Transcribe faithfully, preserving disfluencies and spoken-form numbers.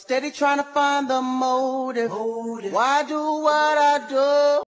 Steady trying to find the motive. Why do what I do?